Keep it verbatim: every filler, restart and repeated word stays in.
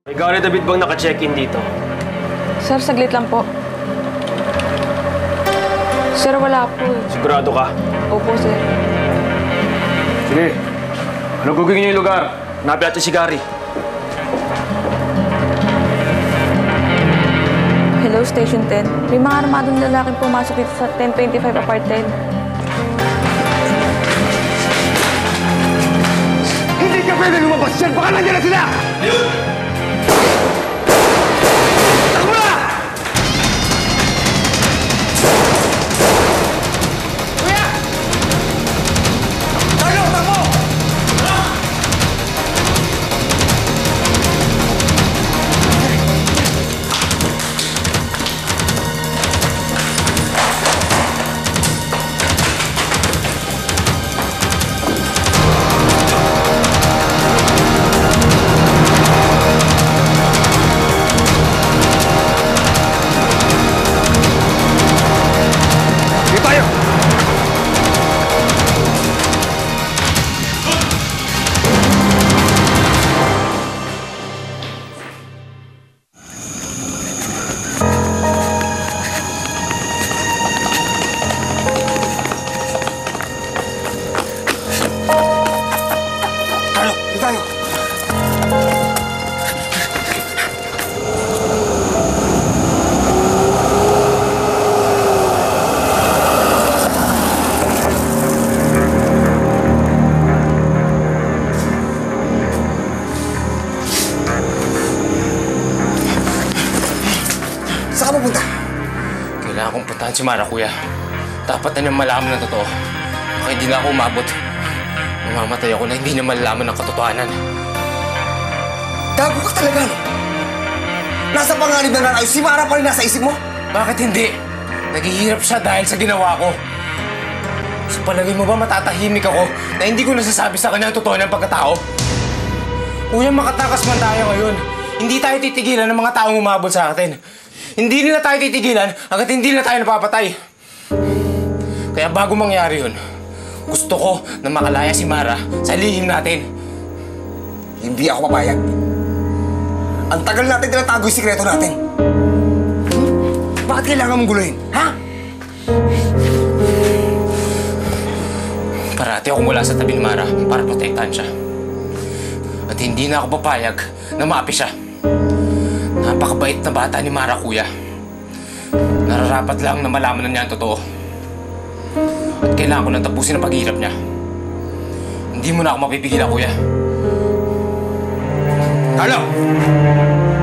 May Gary David bang naka-check-in dito? Sir, saglit lang po. Sir, wala po eh. Sigurado ka? Opo, sir. Sige. Ano gugugin niyo yung lugar? Hanapin natin si Gary. Hello, Station ten. May mga armadong lalaking pumasok dito sa ten twenty-five apartment. Hindi ka pwede lumabas dyan! Baka nandiyan na sila! Ayun! Takbo na! Kuya! Tayo! Takbo! Tayo! Saan ka pupunta? Kailangan kong puntahan si Mara, kuya. Dapat na niyang malaman ng totoo. Baka hindi na ako umabot. Mamamatay ako na hindi niya malalaman ng katotohanan. Gago ka talaga, no? Nasa panganib na nanay, si Mara pa rin nasa isip mo? Bakit hindi? Naghihirap siya dahil sa ginawa ko. Sa palagay mo ba matatahimik ako na hindi ko nasasabi sa kanya ang totoo ng pagkatao? Kuya, makatakas man tayo ngayon. Hindi tayo titigilan ng mga taong umabot sa atin. Hindi nila tayo titigilan hanggat hindi nila tayo napapatay. Kaya bago mangyari yun, gusto ko na makalaya si Mara sa lihim natin. Hindi ako papayag. Ang tagal natin tinatago yung sikreto natin. Bakit kailangan mong guluhin, ha? Parati akong wala sa tabi ni Mara para protektahan siya. At hindi na ako papayag na maapi siya. Napakabait na bata ni Mara, kuya. Nararapat lang na malaman na niya ang totoo. At kailangan ko nang tapusin ang paghihirap niya. Hindi mo na ako mapipigilan, kuya. Carlo!